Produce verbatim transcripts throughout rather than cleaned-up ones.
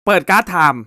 เปิดการ์ดไทม์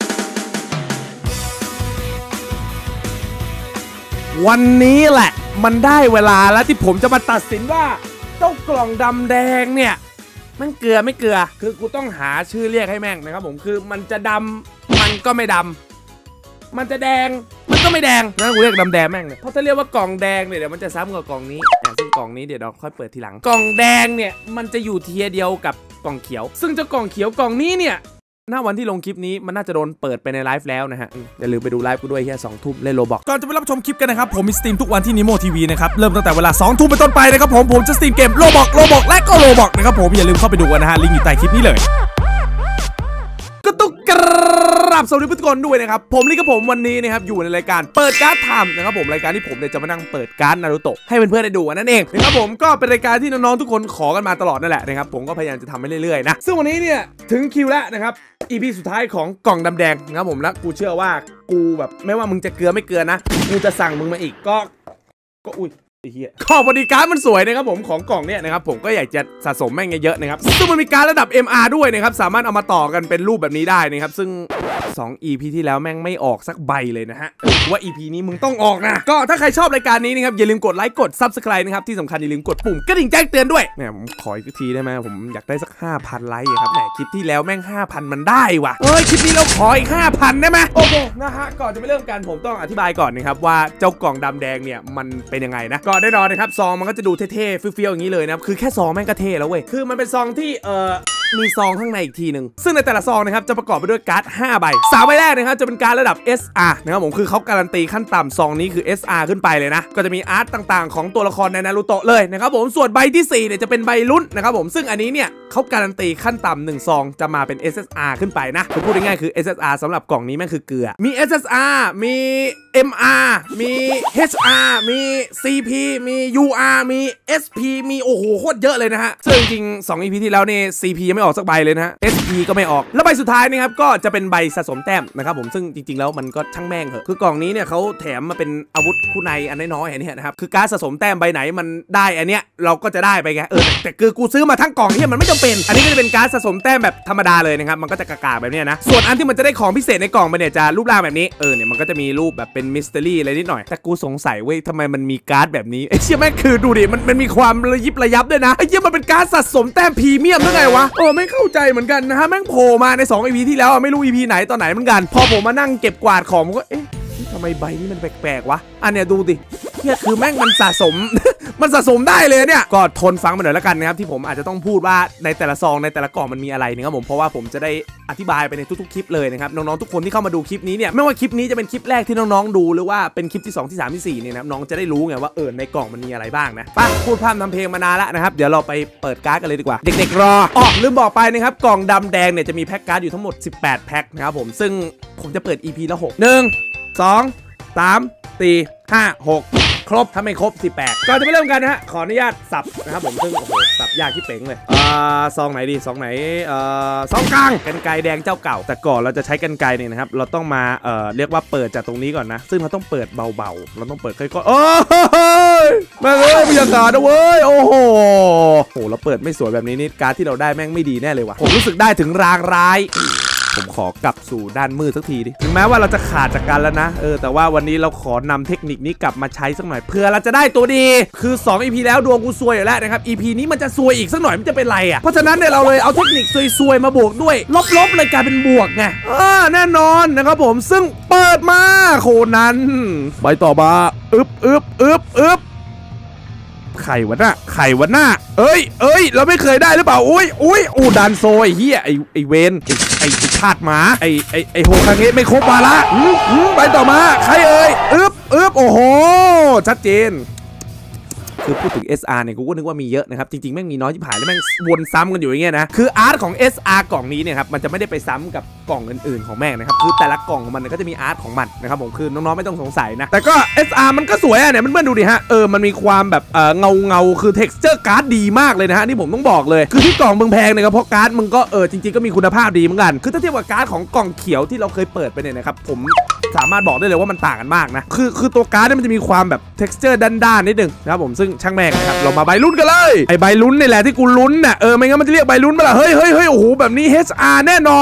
วันนี้แหละมันได้เวลาแล้วที่ผมจะมาตัดสินว่าเจ้ากล่องดำแดงเนี่ยมันเกลือไม่เกลือคือกูต้องหาชื่อเรียกให้แม่งนะครับผมคือมันจะดำมันก็ไม่ดำมันจะแดงมันก็ไม่แดงนะกูเรียกดำแดงแม่งเลยเพราะถ้าเรียกว่ากล่องแดงเนี่ยเดี๋ยวมันจะซ้ำกับกล่องนี้ซึ่งกล่องนี้เดี๋ยวเราค่อยเปิดทีหลังกล่องแดงเนี่ยมันจะอยู่เทียเดียวกับกล่องเขียวซึ่งเจ้ากล่องเขียวกล่องนี้เนี่ยหน้าวันที่ลงคลิปนี้มันน่าจะโดนเปิดไปในไลฟ์แล้วนะฮะอย่าลืมไปดูไลฟ์กูด้วยแค่สองทุ่มเล่นโรบอกก่อนจะไปรับชมคลิปกันนะครับผมมีสตรีมทุกวันที่นิโมทีวีนะครับเริ่มตั้งแต่เวลาสองทุ่มเป็นต้นไปนะครับผมผมจะสตรีมเกมโรบอกโรบอกและก็โรบอกนะครับผมอย่าลืมเข้าไปดูกันนะฮะลิงก์อยู่ใต้คลิปนี้เลยก็ต้องกราบสวัสดีทุกคนด้วยนะครับผมลิกับผมวันนี้นะครับอยู่ในรายการเปิดการ์ดไทม์นะครับผมรายการที่ผมเนี่ยจะมานั่งเปิดการ์ดนารูโตะให้เพื่อนๆได้ดูนั่นเองนะครับผมก็เป็นรายการที่น้องๆทุกคนขอกันมาตลอดนั่นแหละนะครับผมก็พยายามจะทำให้เรื่อยๆนะซึ่งวันนี้เนี่ยถึงคิวแล้วนะครับ อี พี สุดท้ายของกล่องดำแดงนะครับผมและกูเชื่อว่ากูแบบไม่ว่ามึงจะเกลือไม่เกลือนะกูจะสั่งมึงมาอีกก็ก็อุ้ยไอ้เหี้ยข้อบริการมันสวยนะครับผมของกล่องเนี่ยนะครับผมก็อยากจะสะสมแม่งเยอะๆนะครับซึ่งมันมีการระดับ เอ็ม อาร์ ด้วยนะครับสามารถเอามาต่อกันเป็นรูปแบบนี้ได้นะครับซึ่งสอง อี พี ที่แล้วแม่งไม่ออกสักใบเลยนะฮะว่า อี พี นี้มึงต้องออกนะก็ถ้าใครชอบรายการนี้นะครับอย่าลืมกดไลค์กด ซับสไครบ์ นะครับที่สำคัญอย่าลืมกดปุ่มกระดิ่งแจ้งเตือนด้วยแหมผมขออีกทีได้ไหมผมอยากได้สัก ห้าพัน ไลค์ครับแหมคลิปที่แล้วแม่ง ห้าพัน มันได้ว่ะเฮ้ยคลิปนี้เราขออีก ห้าพัน ได้ไหมโอเคนะฮะก่อนจะไปเริ่มกันผมต้องอธิบายก่อนนะครับว่าเจ้ากล่องดำแดงเนี่ยมันเป็นยังไงนะก็แน่นอนนะครับซองมันก็จะดูเท่ๆเฟี้ยวๆอย่างนี้เลยนะครับคือแค่ซองแม่งก็เท่แล้วเว้ยคือมันเป็นซองที่เอ่อมีซองข้างในอีกทีหนึ่งซึ่งในแต่ละซองนะครับจะประกอบไปด้วยการ์ดห้าใบสามใบแรกนะครับจะเป็นการ์ดระดับ เอส อาร์ นะครับผมคือเขาการันตีขั้นต่ำซองนี้คือ เอส อาร์ ขึ้นไปเลยนะก็จะมีอาร์ตต่างๆของตัวละครในนารูโตะเลยนะครับผมส่วนใบที่สี่เนี่ยจะเป็นใบลุ้นนะครับผมซึ่งอันนี้เนี่ยเขาการันตีขั้นต่ำหนึ่งซองจะมาเป็น เอส เอส อาร์ ขึ้นไปนะคือพูดง่ายๆคือ เอส เอส อาร์ สำหรับกล่องนี้แม่งคือเกลือมี เอส เอส อาร์ มี เอ็ม อาร์ มี เอช อาร์ มี ซี พี มี ยู อาร์ มี เอส พี มีโอ้โหโคตรเยอะเลยนะฮะซึ่งจริงๆสอง อี พี ที่แล้วนี่ ซี พี ยังไม่ออกสักใบเลยนะฮะ เอส พี ก็ไม่ออกแล้วใบสุดท้ายนะครับก็จะเป็นใบสะสมแต้มนะครับผมซึ่งจริงๆแล้วมันก็ช่างแม่งเหอะคือกล่องนี้เนี่ยเขาแถมมาเป็นอาวุธคู่ในอันน้อยๆอันนี้นะครับคือการสะสมแต้มใบไหนมันได้อันเนี้ยเราก็จะได้ไปไงเออแต่คือกูซื้อมาทั้งกล่องที่มันไม่จำเป็นอันนี้ก็จะเป็นการสะสมแต้มแบบธรรมดาเลยนะครับมันก็จะกากๆแบบนี้นะส่วนอันที่มันจะได้ของพิเศษในกล่องมันเนี่ยจะรูปร่างแบบนี้เออเนี่ยมันก็จะมีรูปแบบเป็นมิสเตอรี่อะไรนิดหน่อยแต่กูสงสัยเว้ยทำไมมันมีการ์ดแบบนี้ไอ้เชี่ยแม่งคือดูดิมันมันมีความระยิบระยับด้วยนะไอ้เชี่ยมันเป็นการสะสมแต้มพรีเมียมหรือไงวะเออไม่เข้าใจเหมือนกันนะฮะแม่งโผล่มาในสอง อี พี ที่แล้วไม่รู้ อี พี ไหนตอนไหนเหมือนกันพอผมมานั่งเก็บกวาดของผมก็เอ๊ะทำไมใบนี้มันแปลกๆวะอันเนี้ยดูดิเนี่ยคือแม่งมันสะสม มันสะสมได้เลยเนี่ยก็ทนฟังมาหน่อยแล้วกันนะครับที่ผมอาจจะต้องพูดว่าในแต่ละซองในแต่ละกล่องมันมีอะไรนะครับผมเพราะว่าผมจะได้อธิบายไปในทุกๆคลิปเลยนะครับน้องๆทุกคนที่เข้ามาดูคลิปนี้เนี่ยไม่ว่าคลิปนี้จะเป็นคลิปแรกที่น้องๆดูหรือว่าเป็นคลิปที่สองที่สามที่สี่เนี่ยนะน้องจะได้รู้ไงว่าเออในกล่องมันมีอะไรบ้างนะป่ะพูดพร่ำทำเพลงมานานแล้วนะครับเดี๋ยวเราไปเปิดการ์ดกันเลยดีกว่าเด็กๆรออ๋อลืมบอกไปนะครับกล่องดำแดงเนี่ยจะมีแพ็คการ์ดอยู่ทั้งหมดสิบแปดแพ็คนะครับผมซึ่งผมจะเปิด อี พี ละหก หนึ่ง สอง สาม สี่ ห้า หกครบถ้าไม่ครบสิบแปดก่อนจะไปเริ่มกันนะฮะขออนุญาตสับนะครับผมซึ่งโอ้โหสับยากที่เป๋งเลยอ่าซองไหนดีซองไหนเอ่อซองกลางกรรไกรแดงเจ้าเก่าแต่ก่อนเราจะใช้กรรไกรเนี่ยนะครับเราต้องมาเอ่อเรียกว่าเปิดจากตรงนี้ก่อนนะซึ่งเราต้องเปิดเบาๆเราต้องเปิดค่อยๆโอ้ยแม่งเอ้ยบรรยากาศนะเว้ยโอ้โหโหเราเปิดไม่สวยแบบนี้นี่การที่เราได้แม่งไม่ดีแน่เลยว่ะผมรู้สึกได้ถึงรางร้ายผมขอกลับสู่ด้านมืดสักทีดิถึงแม้ว่าเราจะขาดจากกันแล้วนะเออแต่ว่าวันนี้เราขอนำเทคนิคนี้กลับมาใช้สักหน่อยเพื่อเราจะได้ตัวดีคือสอง อี พี แล้วดวงกูซวยอยู่แล้วนะครับ อี พี นี้มันจะซวยอีกสักหน่อยมันจะเป็นไรอ่ะเพราะฉะนั้นเนี่ยเราเลยเอาเทคนิคซวยๆมาบวกด้วยลบๆเลยกลายเป็นบวกไงเออแน่นอนนะครับผมซึ่งเปิดมาโคนั้นใบต่อมาอึบอึบอึบอึบไข่วะหน้าไข่วะหน้าเอ้ยเอ้ยเราไม่เคยได้หรือเปล่าอุ้ยอุ้ยอูดันโซไอ้เหี้ยไอ้ไอ้เวนไอ้ไอ้ชาติหมาไอ้ไอ้ไอ้โฮคาเงะไม่ครบมาละไปต่อมาใครเอ้ยอึบอึบโอ้โหชัดเจนคือพูดถึง เอส อาร์ เนี่ยกูก็นึกว่ามีเยอะนะครับจริงๆแม่งมีน้อยที่ผ่านแล้วแม่งวนซ้ำกันอยู่อย่างเงี้ยนะคืออาร์ตของ เอส อาร์ กล่องนี้เนี่ยครับมันจะไม่ได้ไปซ้ำกับกล่องอื่นๆของแม่งนะครับคือแต่ละกล่องของมันก็จะมีอาร์ตของมันนะครับผมคือน้องๆไม่ต้องสงสัยนะแต่ก็ เอส อาร์ มันก็สวยอ่ะเนี่ยมันเพื่อนดูดิฮะเออมันมีความแบบเออเงาเงาคือ texture การ์ดดีมากเลยนะฮะนี่ผมต้องบอกเลยคือที่กล่องมึงแพงเนี่ยก็เพราะการ์ดมึงก็เออจริงๆก็มีคุณภาพดีเหมือนกันคือถ้าเทียบกับการ์ดของกล่องเขียวที่เราเคยเปิดไปเนี่ยนะครับผมสามารถบอกได้เลยว่ามันต่างกันมากนะคือคือตัวการ์ดเนี่ยมันจะมีความแบบ texture ด้านๆนิดนึงนะครับผมซึ่งช่างแม่งนะครับเรามาใบลุ้นกันเลยไอใบลุ้นนี่แหละที่กูลุ้นน่ะเออไม่งั้นมันจะเรียกใบลุ้นมาละเฮ้ยเฮ้ยเฮ้ยโอ้โหแบบนี้ เอช อาร์ แน่นอน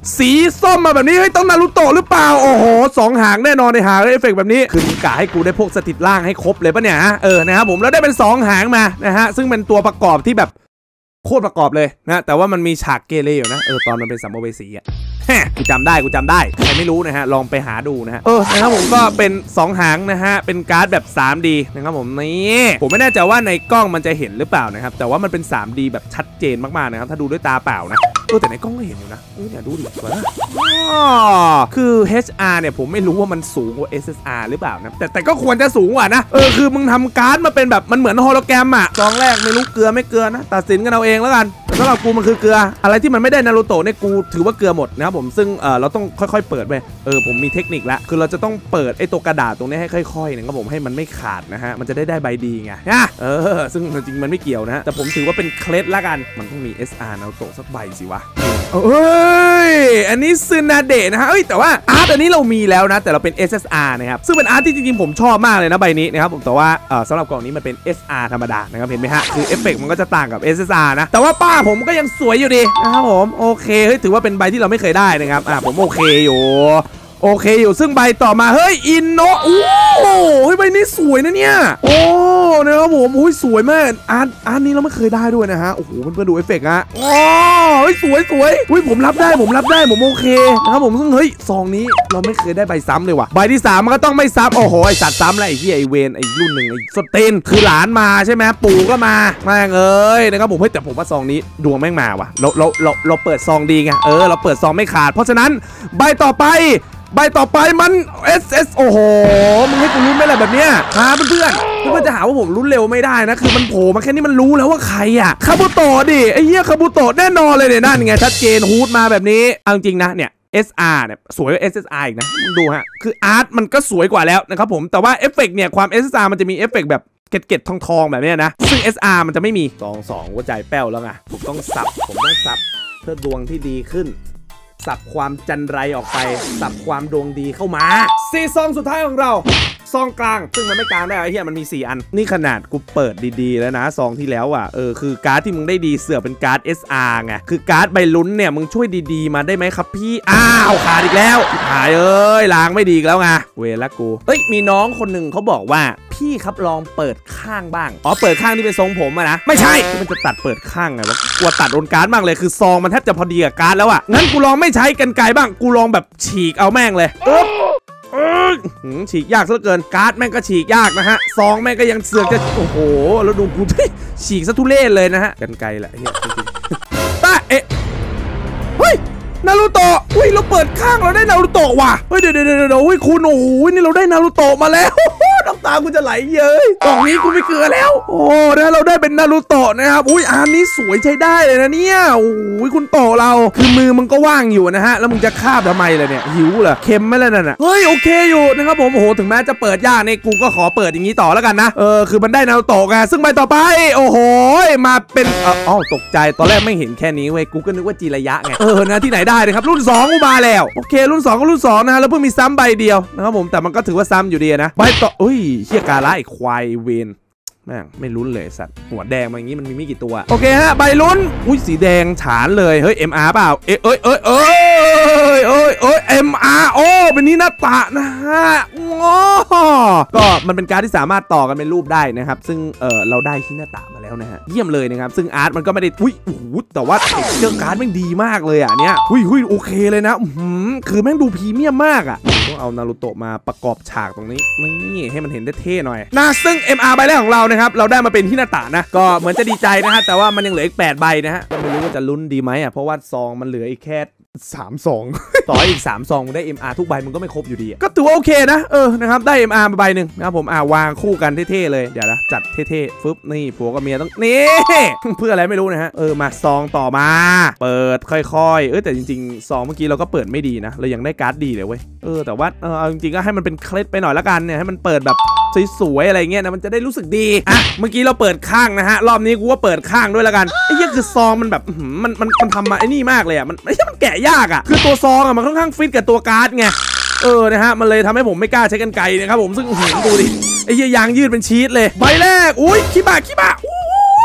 สีส้มมาแบบนี้เฮ้ยต้องนารูโตะหรือเปล่าโอ้โหสองหางแน่นอนในหางเอฟเฟกต์แบบนี้คือกะให้กูได้พวกสถิตล่างให้ครบเลยปะเนี่ยเออนะครับผมแล้วได้เป็นสองหางมานะฮะซึ่งเป็นตัวประกอบที่แบบโคตรประกอบเลยนะแต่ว่ามันมีฉากเกเรอยู่นะเออตอนมันเป็นสัมภเวสีอ่ะกูจำได้กูจำได้ใครไม่รู้นะฮะลองไปหาดูนะฮะเออนะครับผมก็เป็นสองหางนะฮะเป็นการ์ดแบบ ทรี ดี นะครับผมนี่ผมไม่แน่ใจว่าในกล้องมันจะเห็นหรือเปล่านะครับแต่ว่ามันเป็น ทรี ดี แบบชัดเจนมากๆนะครับถ้าดูด้วยตาเปล่านะเออแต่ในกล้องก็เห็นอยู่นะเออเนี่ยดูดิสวยนะคือ เอช อาร์ เนี่ยผมไม่รู้ว่ามันสูงกว่า เอส เอส อาร์ หรือเปล่านะแต่แต่ก็ควรจะสูงกว่านะเออคือมึงทำการ์ดมาเป็นแบบมันเหมือนโฮโลแกรมอะซองแรกไม่รู้เกลือไม่เกลือนะตัดสินกันเอาเองแล้วกันแต่สำหรับกูมันคือเกลืออะไรที่มันไม่ได้นารูโตะเนี่ยกูถือว่าเกลือหมดนะครับผมซึ่งเออเราต้องค่อยๆเปิดไปเออผมมีเทคนิคละคือเราจะต้องเปิดไอ้ตัวกระดาษตรงนี้ให้ค่อยๆนะครับผมให้มันไม่ขาดนะฮะมันจะได้ได้ใบดีไงนะเออซึ่งจริงๆมันไม่เกี่ยวนะฮะแต่ผมถือว่าเป็นเคล็ดละกันมันต้องมี เอส อาร์ นารูโตะสักใบสิวะเอ้ยอันนี้ซึนาเดะนะฮะเอ้ยแต่ว่าอาร์ตอันนี้เรามีแล้วนะแต่เราเป็น เอส เอส อาร์ นะครับซึ่งเป็นอาร์ตที่จริงๆผมชอบมากเลยนะใบนี้นะครับผมแต่ว่าเออสำหรับกล่องนี้มันเป็น เอส อาร์ ธรรมดานะครับเห็นไหมฮะคือเอฟเฟกต์มันก็จะต่างกับ เอส เอส อาร์ นะแต่ว่าป้าผมก็ยังสวยอยู่ดีนะครับผมโอเคเฮ้ยถือว่าเป็นใบที่เราไม่เคยได้นะครับอ่าผมโอเคอยู่โอเคอยู่ซึ่งใบต่อมาเฮ้ยอินโนโอ้เฮ้ยใบนี้สวยนะเนี่ยโอ้นะครับผมอุ้ยสวยมากอาร์ตอาร์ตนี้เราไม่เคยได้ด้วยนะฮะโอ้โหเพื่อนๆดูเอฟเฟกต์ฮะโอ้เฮ้ยสวยสวยอุ้ยผมรับได้ผมรับได้ผมโอเคนะครับผมซึ่งเฮ้ยซองนี้เราไม่เคยได้ใบซ้ำเลยว่ะใบที่สามมันก็ต้องไม่ซ้ำโอ้โหไอสัตว์ซ้ำอะไรไอ้เหี้ยไอเวนไอรุ่นหนึ่งไอสเตนคือหลานมาใช่ไหมปู่ก็มาแม่งเอ้ยนะครับผมเฮ้ยแต่ผมว่าซองนี้ดวงแม่งมาว่ะเราเราเราเราเปิดซองดีไงเออเราเปิดซองไม่ขาดเพราะฉะนั้นใบต่อไปใบต่อไปมัน เอส เอส โอ้โหมึงให้กูลุ้นไม่อะไรแบบเนี้ยฮะเพื่อนๆเพื่อนๆจะหาว่าผมลุ้นเร็วไม่ได้นะคือมันโผล่มาแค่นี้มันรู้แล้วว่าใครอ่ะคาบุโตะดิไอ้เหี้ยคาบุโตะแน่นอนเลยเนี่ยนั่นไงชัดเจนฮูดมาแบบนี้เอาจริงนะเนี่ย เอส อาร์ เนี่ยสวยกว่า เอส เอส อาร์ อีกนะมึงดูฮะคืออาร์ตมันก็สวยกว่าแล้วนะครับผมแต่ว่าเอฟเฟกต์เนี่ยความ เอส เอส อาร์ มันจะมีเอฟเฟกต์แบบเกล็ดๆทองๆแบบนี้นะซึ่ง เอส อาร์ มันจะไม่มีสองสองหัวใจแป้วแล้วไงผมต้องสับผมต้องสับเพื่อดวงที่ดีขึ้นสับความจันไรออกไปสับความดวงดีเข้ามาสี่ซองสุดท้ายของเราซองกลางซึ่งมันไม่กลางได้ไอ้เหี้ยมันมีสี่อันนี่ขนาดกูเปิดดีๆแล้วนะซองที่แล้วอ่ะเออคือการ์ดที่มึงได้ดีเสือเป็นการ์ด เอส อาร์ ไงคือการ์ดใบลุ้นเนี่ยมึงช่วยดีๆมาได้ไหมครับพี่อ้าวขาดอีกแล้วหายเอ้ยล้างไม่ดีแล้วไงเวละกูเอ้ยมีน้องคนหนึ่งเขาบอกว่าพี่ครับลองเปิดข้างบ้างอ๋อเปิดข้างที่เป็นทรงผมอะนะไม่ใช่มันจะตัดเปิดข้างไงวะกลัวตัดโดนการ์ดบ้างเลยคือซองมันแทบจะพอดีกับการ์ดแล้วอะงั้นกูลองไม่ใช้กันไกลบ้างกูลองแบบฉีกเอาแม่งเลยเออฉีกยากซะเหลือเกินการ์ดแม่งก็ฉีกยากนะฮะซองแม่งก็ยังเสือกจะโอ้โหแล้วดูกูฉีกซะทุเรศเลยนะฮะกันไกลแหละเฮียจริงๆป้าเอ๊ะเฮ้ยนารูโตะอุ้ยเราเปิดข้างเราได้นารูโตะว่ะเฮ้ยเดี๋ยวเดี๋ยวเดี๋ยวอุ้ยคุณโอ้โหนี่เราได้นารูโตะมาแล้วน้ำตากูจะไหลเย้ยกล่องนี้กูไม่เกลือแล้วโอ้นะเราได้เป็นนารูโตะนะครับอุ้ยอันนี้สวยใช้ได้เลยนะเนี่ยโอ้ยคุณโตเราคือมือมึงก็ว่างอยู่นะฮะแล้วมึงจะคาบทำไมล่ะเนี่ยหิวเหรอเค็มไหมล่ะนั่นน่ะเฮ้ยโอเคอยู่นะครับผมโอ้โหถึงแม้จะเปิดยากเนี่ยกูก็ขอเปิดอย่างนี้ต่อแล้วกันนะเออคือมันได้นารูโตะไงซึ่งใบต่อไปโอ้โหมาเป็นอ๋อตกใจตอนแรกไม่เห็นแค่นี้เว้ยกูก็นึกว่าจีระยะไงเออนะที่ไหนได้นะครับรุ่นสองกูมาแล้วโอเครุ่นสองก็รุ่นสองนะฮะแล้วเพิ่งมีซ้ำใบเดียวนะครับผมแต่มันก็ถือว่าซ้ำอยู่ดีนะใบต่ออุ้ยเฮียกาละไอควายเวนแม่งไม่ลุ้นเลยสัตว์หัวแดงมาอย่างงี้มันมีไม่กี่ตัวโอเคฮะใบลุ้นอุ้ยสีแดงฉานเลยเฮ้ย เอ็ม อาร์ เปล่าเอ้ยเอ้ยเอ้ยเอ้ยเอ้ยเอ้ย เอ็ม อาร์ โอ้เป็นนี่หน้าตานะฮะก็มันเป็นการที่สามารถต่อกันเป็นรูปได้นะครับซึ่งเออเราได้ที่หน้าตามาแล้วนะฮะเยี่ยมเลยนะครับซึ่งอาร์ตมันก็ไม่ได้อุ้ยโอ้โหแต่ว่าเรื่องการ์ดแม่งดีมากเลยอ่ะเนี้ยอุ้ยอุ้ยโอเคเลยนะคือแม่งดูพรีเมียมมากอ่ะต้องเอานารูโตะมาประกอบฉากตรงนี้นี่ให้มันเห็นได้เท่หน่อยนะซึ่ง เอ็ม อาร์ ใบแรกของเรานะครับเราได้มาเป็นที่หน้าตานะก็เหมือนจะดีใจนะฮะแต่ว่ามันยังเหลืออีกแปดใบนะฮะไม่รู้ว่าจะลุ้นดีไหมอ่ะเพราะว่าซองมันเหลืออีกแค่สามซองต่ออีกสามซองมึงได้ เอ็ม อาร์ ทุกใบมึงก็ไม่ครบอยู่ดีก็ถือว่าโอเคนะเออนะครับได้ เอ็ม อาร์ มาใบหนึ่งนะครับผมอ่าวางคู่กันเท่ๆเลยเดี๋ยวนะจัดเท่ๆฟึบนี่ผัวกับเมียต้องนี่เพื่ออะไรไม่รู้นะฮะเออมาซองต่อมาเปิดค่อยๆเออแต่จริงๆซองเมื่อกี้เราก็เปิดไม่ดีนะเรายังได้การ์ดดีเลยเว้ยเออแต่ว่าเออจริงๆก็ให้มันเป็นเคล็ดไปหน่อยละกันเนี่ยให้มันเปิดแบบสวยๆอะไรเงี้ยนะมันจะได้รู้สึกดีอ่ะเมื่อกี้เราเปิดข้างนะฮะรอบนี้กูก็เปิดข้างด้วยละกันไอ้เหี้ยคือซองมันแบบมันมันมันทำมาไอ้นี่มากเลยอ่ะมันไอ้เหี้ยมันแกะยากอ่ะคือตัวซองอ่ะมันค่อนข้างฟิตกับตัวการ์ดไงเออนะฮะมันเลยทำให้ผมไม่กล้าใช้กันไกรนะครับผมซึ่งเห็นดูดิไอ้เหี้ยยางยืดเป็นชีสเลยใบแรกอุ้ยขี้บะขี้บะ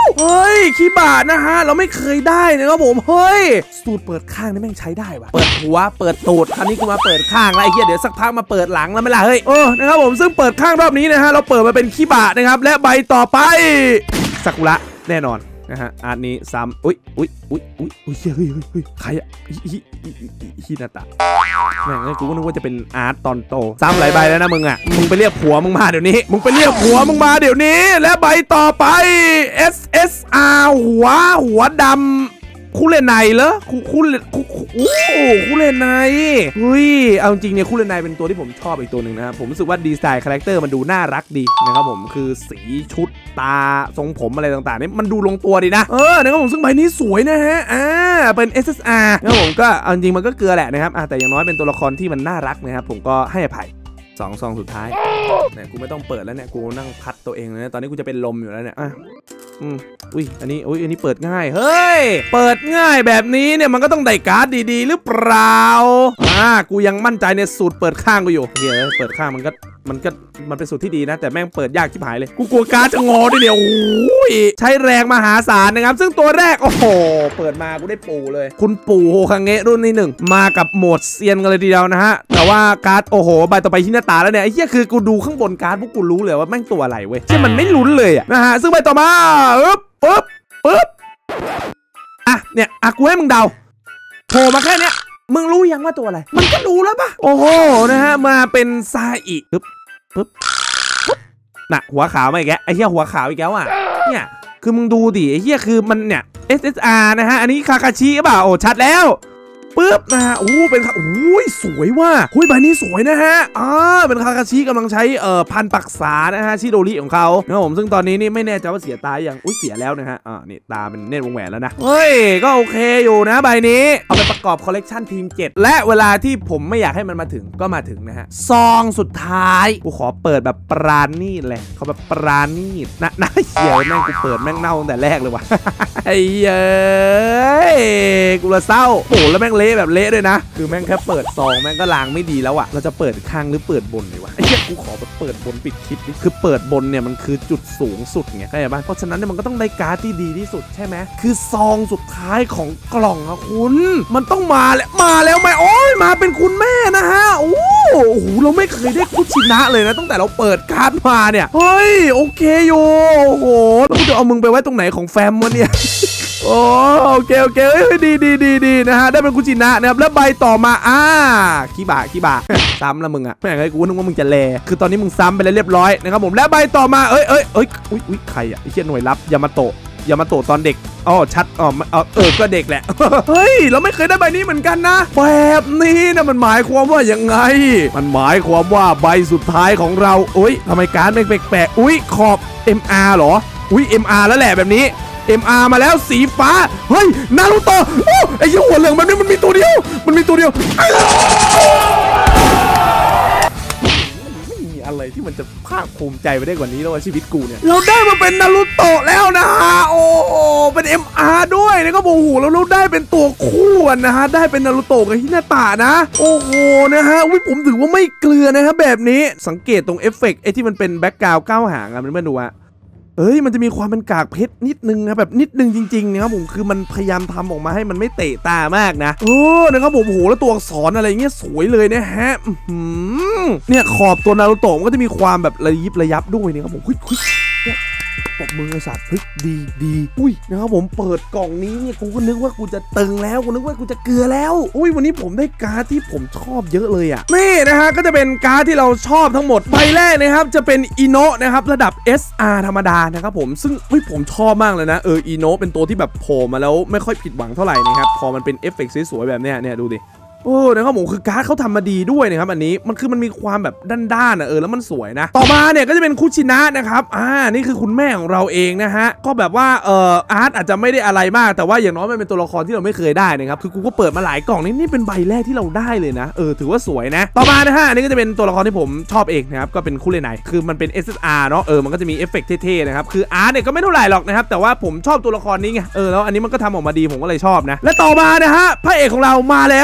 เฮ้ยคีบานะฮะเราไม่เคยได้นะครับผมเฮ้ยสูตรเปิดข้างนี่แม่งใช้ได้วะเปิดหัวเปิดตูดคราวนี้กูมาเปิดข้างแล้วไอ้เหี้ยเดี๋ยวสักพักมาเปิดหลังแล้วไม่ล่ะเฮ้ยเออนะครับผมซึ่งเปิดข้างรอบนี้นะฮะเราเปิดมาเป็นคีบานะครับและใบต่อไปซากุระแน่นอนนะฮะอาร์ตนี้ซ้ำอุ้ยอุ้ยอุ้ยอุ้ยอุ้ยเฮ้ยเฮ้ยใครอะฮิฮินาตะแม่งเลยกูก็นึกว่าจะเป็นอาร์ตตอนโตซ้ำหลายใบแล้วนะมึงอะมึงไปเรียกผัวมึงมาเดี๋ยวนี้มึงไปเรียกผัวมึงมาเดี๋ยวนี้และใบต่อไป เอส เอส อาร์ หัวหัวดำคู่เล่นในเหรอคู่คู่คู่โอ้คู่เล่นในเฮ้ยเอาจริงเนี่ยคู่เล่นในเป็นตัวที่ผมชอบอีกตัวหนึ่งนะครับผมรู้สึกว่าดีไซน์คาแรคเตอร์มันดูน่ารักดีนะครับผมคือสีชุดตาทรงผมอะไรต่างๆนี่มันดูลงตัวดีนะเออนะครับผมซึ่งใบนี้สวยนะฮะอ่าเป็น เอส เอส อาร์ นะครับผมก็เอาจริงมันก็เกลือแหละนะครับแต่อย่างน้อยเป็นตัวละครที่มันน่ารักนะครับผมก็ให้อภัยสองซองสุดท้ายเนี่ยกูไม่ต้องเปิดแล้วเนี่ยกูนั่งพัดตัวเองเลยนะตอนนี้กูจะเป็นลมอยู่แล้วเนี่ยอ่ะอืมอุ้ยอันนี้อุ้ยอันนี้เปิดง่ายเฮ้ยเปิดง่ายแบบนี้เนี่ยมันก็ต้องได้การ์ดดีๆหรือเปล่าอ่ากูยังมั่นใจในสูตรเปิดข้างกูอยู่เฮ้ยเปิดข้างมันก็มันก็มันเป็นสูตรที่ดีนะแต่แม่งเปิดยากชิบหายเลยกูกลัวการ์ดจะงอด้วยเดี๋ยวโอ้ยใช้แรงมหาศาลนะครับซึ่งตัวแรกโอ้โหเปิดมากูได้ปู่เลยคุณปู่โฮคังเงะรุ่นที่หนึ่งมากับโหมดเซียนกันเลยทีเดียวนะฮะแต่ว่าการ์ดโอ้โหใบต่อไปฮินาตะแล้วเนี่ยไอ้เหี้ยคือกูดูข้างบนการ์ดพวกกูรู้เลยว่าแม่งตัวอะไรเว้ยที่มันไม่ลุ้นเลยอะนะฮะซึ่งใบต่อมาปึ๊บปึ๊บปึ๊บอ่ะเนี่ยอ่ะกูให้มึงเดาโผล่มาแค่เนี้ยมึงรู้ยังว่าตัวอะไรมันก็รู้แล้วปะโอ้โหนะฮะมาเป็นซาอิปึ๊บปึ๊บน่ะหัวขาวมาอีกแล้วไอ้เหี้ยหัวขาวอีกแล้วอ่ะเนี่ยคือมึงดูดิไอ้เหี้ยคือมันเนี่ย เอส เอส อาร์ นะฮะอันนี้คาคาชิเปล่าโอ้ชัดแล้วปึ๊บนะฮะโอ้เป็นโอ้ยสวยว่ะหุ้ยใบนี้สวยนะฮะอ่าเป็นคาคาชิกำลังใช้เอ่อพันปักษานะฮะชิโดริของเขานะครับผมซึ่งตอนนี้นี่ไม่แน่ใจว่าเสียตาอย่างอุ้ยเสียแล้วนะฮะอ่านี่ตาเป็นเนตรวงแหวนแล้วนะเฮ้ยก็โอเคอยู่นะใบนี้เอาไปประกอบคอลเลกชันทีมเจ็ดและเวลาที่ผมไม่อยากให้มันมาถึงก็มาถึงนะฮะซองสุดท้ายกูขอเปิดแบบปราณีตเลยเขาแบบปราณีตนะนะเหี้ยแม่งกูเปิดแม่งเน่าตั้งแต่แรกเลยว่ะไอ้เย้ยกูละเศร้าโอ้แล้วแม่งเละแบบเละด้วยนะคือแม่งแค่เปิดซองแม่งก็ล้างไม่ดีแล้วอะเราจะเปิดข้างหรือเปิดบนเลยวะไอ้เหี้ยกูขอแบบเปิดบนปิดคลิปนี่คือเปิดบนเนี่ยมันคือจุดสูงสุดไงเข้าใจป่ะเพราะฉะนั้นเนี่ยมันก็ต้องได้การ์ดที่ดีที่สุดใช่ไหมคือซองสุดท้ายของกล่องอะคุณมันต้องมาแล้วมาแล้วไหมโอ้ยมาเป็นคุณแม่นะฮะโอ้โหเราไม่เคยได้คุชินะเลยนะตั้งแต่เราเปิดการ์ดมาเนี่ยเฮ้ยโอเคอยู่โอ้โหแล้วกูจะเอามึงไปไว้ตรงไหนของแฟมวะเนี่ยโอ้โอเคโอเคเฮ้ยดีดีดีดีนะฮะได้เป็นคุชินะนะครับแล้วใบต่อมาอ่าขี้บาขี้บาซ้ำละมึงอ่ะไม่อยากให้กูนึกว่ามึงจะแลคือตอนนี้มึงซ้ำไปแล้วเรียบร้อยนะครับผมและใบต่อมาเอ้ยเอ้ยเอ้ยอุ้ยอุ้ยใครอ่ะไอ้เชี่ยหน่วยลับยามาโตะยามาโตะตอนเด็กอ๋อชัดอ๋อเออก็เด็กแหละเฮ้ยเราไม่เคยได้ใบนี้เหมือนกันนะแบบนี้นะมันหมายความว่ายังไงมันหมายความว่าใบสุดท้ายของเราอุ้ยทำไมการ์ดแปลกๆอุ้ยขอบ เอ็ม อาร์ เหรออุ้ย เอ็ม อาร์ แล้วแหละแบบนี้เอ็ม อาร์ มาแล้วสีฟ้าเฮ้ยนารูโตะโอ้ไอ้ยี่หัวเหลืองแบบนี้มันมีตัวเดียวมันมีตัวเดียวไม่มีอะไรที่มันจะภาคภูมิใจไปได้กว่านี้แล้วชีวิตกูเนี่ยเราได้มาเป็นนารูโตะแล้วนะฮะโอ้เป็น เอ็ม อาร์ ด้วยนะก็โอ้โหแล้วเราได้เป็นตัวคู่นะฮะได้เป็นนารูโตะกับฮินาตะนะโอ้โหนะฮะอุ้ยผมถือว่าไม่เกลือนะครับแบบนี้สังเกตตรงเอฟเฟกต์ไอ้ที่มันเป็นแบ็กกราวด์เก้าหางอะมันไม่ดูอะเอ้ยมันจะมีความเป็นกากเพชรนิดนึงนะแบบนิดนึงจริงๆนะครับผมคือมันพยายามทำออกมาให้มันไม่เตะตามากนะเออนะครับผมโอ้โหแล้วตัวอักษรอะไรเงี้ยสวยเลยนะฮะเนี่ยขอบตัวนารูโตะมันก็จะมีความแบบระยิบระยับด้วยนะครับผมคุยคุยปรบมือไอ้สัตว์เฮ้ยดีดีอุ้ยนะครับผมเปิดกล่องนี้เนี่ยกูก็นึกว่ากูจะตึงแล้วกูนึกว่ากูจะเกลือแล้วอุ้ยวันนี้ผมได้การ์ดที่ผมชอบเยอะเลยอ่ะนี่นะฮะก็จะเป็นการ์ดที่เราชอบทั้งหมดใบแรกนะครับจะเป็นอิโนะนะครับระดับ เอส อาร์ ธรรมดานะครับผมซึ่งเฮ้ยผมชอบมากเลยนะเอออิโนะเป็นตัวที่แบบโผล่มาแล้วไม่ค่อยผิดหวังเท่าไหร่นะครับพอมันเป็นเอฟเฟกต์สวยๆแบบเนี้ยเนี่ยดูดิโอ้นะครับผมคือการ์ดเขาทำมาดีด้วยนะครับอันนี้มันคือมันมีความแบบด้านๆอ่ะเออแล้วมันสวยนะต่อมาเนี่ยก็จะเป็นคุชินะนะครับอ่านี่คือคุณแม่ของเราเองนะฮะก็แบบว่าเอ่ออาร์ตอาจจะไม่ได้อะไรมากแต่ว่าอย่างน้อยมันเป็นตัวละครที่เราไม่เคยได้นะครับคือกูก็เปิดมาหลายกล่องนี่นี่เป็นใบแรกที่เราได้เลยนะเออถือว่าสวยนะต่อมานะฮะอันนี้ก็จะเป็นตัวละครที่ผมชอบเองนะครับก็เป็นคู่เล่นไหนคือมันเป็น เอส เอส อาร์ เนาะเออมันก็จะมีเอฟเฟกต์เท่ๆนะครับคืออาร์ตเนี่ยก็ไม่เท่าไหร่หรอกนะครับแต่ว่าผมชอบตัวละครนี้ไงเออแล้วอันนี้มันก็ทำออกมาดีผมก็เลยชอบนะและต่อมานะฮะพระเอกของเรามาแล้วนะครับผม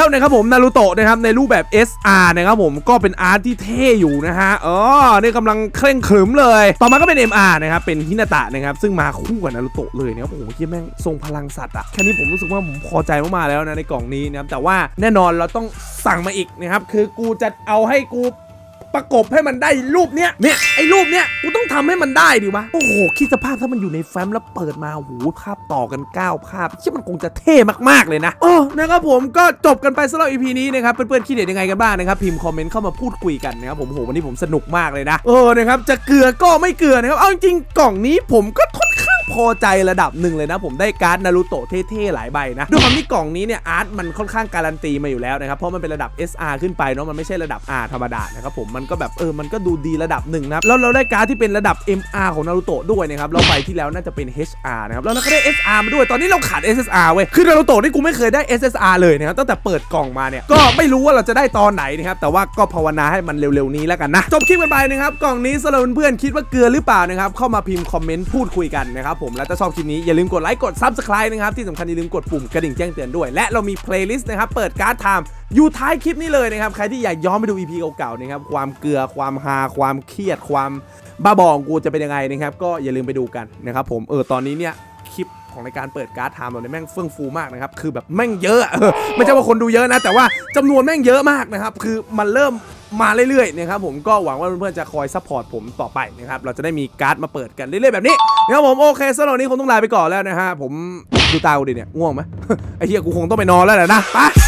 นารูโตะนะครับในรูปแบบ เอส อาร์ นะครับผมก็เป็นอาร์ตที่เท่อยู่นะฮะอ๋อนี่กำลังเคร่งขรึมเลยต่อมาก็เป็น เอ็ม อาร์ นะครับเป็นฮินาตะนะครับซึ่งมาคู่กับนารูโตะเลยนะครับโอ้โหเฮียแม่งทรงพลังสัตว์อะแค่นี้ผมรู้สึกว่าผมพอใจมากๆแล้วนะในกล่องนี้นะครับแต่ว่าแน่นอนเราต้องสั่งมาอีกนะครับคือกูจะเอาให้กูประกบให้มันได้รูปเนี้ยเนี่ยไอ้รูปเนี้ยกูต้องทำให้มันได้ดิวะโอ้โหคิดสภาพถ้ามันอยู่ในแฟ้มแล้วเปิดมาโอ้โหภาพต่อกันเก้าภาพที่มันคงจะเท่มากๆเลยนะโอ้นะครับผมก็จบกันไปสำหรับ อี พี นี้นะครับเพื่อนๆคิดเห็นยังไงกันบ้างนะครับพิมพ์คอมเมนต์เข้ามาพูดคุยกันนะครับผมโหวันนี้ผมสนุกมากเลยนะเออนะครับจะเกลือก็ไม่เกลือนะครับเอาจริงๆกล่องนี้ผมก็ค่อนข้างพอใจระดับหนึ่งเลยนะผมได้การ์ดนารูโตะเท่ๆหลายใบนะด้วยความที่กล่องนี้เนี่ยอาร์ตมันค่อนข้างการันตีมาอยู่แล้วนะครับเพราะมันเป็นระดับ เอส อาร์ ขึ้นไปเนาะมันไม่ใช่ระดับ R ธรรมดานะครับผมมันก็แบบเออมันก็ดูดีระดับหนึ่งนะครับแล้วเราได้การ์ดที่เป็นระดับ เอ็ม อาร์ ของนารูโตะด้วยนะครับเราใบที่แล้วน่าจะเป็น เอช อาร์ นะครับแล้วเราก็ได้ เอส อาร์ มาด้วยตอนนี้เราขาด เอส เอส อาร์ เว้ยคือนารูโตะนี่กูไม่เคยได้ เอส เอส อาร์ เลยนะครับตั้งแต่เปิดกล่องมาเนี่ยก็ไม่รู้ว่าเราจะได้ตอนไหนนะครับแต่ว่าก็ภาวนาให้มันเร็วๆนี้แล้วกันนะจบคลิปกันไปนะครับกล่องนี้สำหรับเพื่อนๆคิดว่าเกลือหรือเปล่านะครับเข้ามาพิมพ์คอมเมนต์พูดคุยกันนะครับผมแล้วถ้าชอบคลิปนี้อย่าลืมกดไลค์กด ซับสไครบ์ นะครับที่สำคัญอย่าลืมกดปุ่มกระดิ่งแจ้งเตือนด้วยและเรามีเพลย์ลิสต์นะครับเปิดการ์ดไทม์อยู่ท้ายคลิปนี้เลยนะครับใครที่อยากย้อนไปดู อี พี เก่าๆนะครับความเกลือความฮาความเครียดความบ้าบอของกูจะเป็นยังไงนะครับก็อย่าลืมไปดูกันนะครับผมเออตอนนี้เนี่ยคลิปของในการเปิดการ์ดไทม์เราเนี่ยแม่งเฟื่องฟูมากนะครับคือแบบแม่งเยอะเออไม่ใช่ว่าคนดูเยอะนะแต่ว่าจำนวนแม่งเยอะมากนะครับคือมันเริ่มมาเรื่อยๆนะครับผมก็หวังว่าเพื่อนๆจะคอยซัพพอร์ตผมต่อไปนะครับเราจะได้มีการ์ดมาเปิดกันเรื่อยๆแบบนี้นะครับผมโอเคสำหรับวันนี้คงต้องลาไปก่อนแล้วนะฮะผมดูตากูดิเนี่ยง่วงไหมไอ้เหี้ยกูคงต้องไปนอนแล้วแหละนะไป